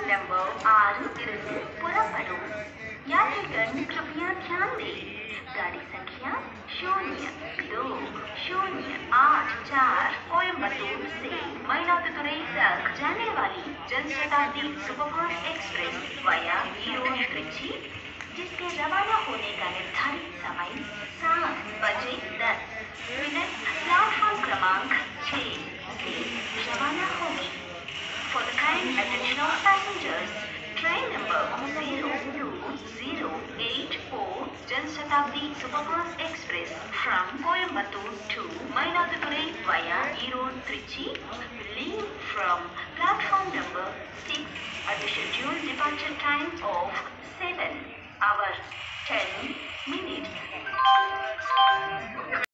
Number 6 पुरापड़ो। यात्रीगण कृपया ध्यान दें। गाड़ी संख्या 0208 कोयम्बटूर से मयिलादुतुरई तक जाने वाली Janshatabdi superfast express via Erode Trichy, जिसके रवाना होने का निर्धारित समय 7:10 प्लेटफॉर्म क्रमांक 6 से रवाना होगी। For the kind attention of passengers, train number 02084 Jansatabdi Superfast Express from Coimbatore to Mayiladuthurai via Erode Trichy will leave from platform number 6 at the scheduled departure time of 7 hours 10 minutes.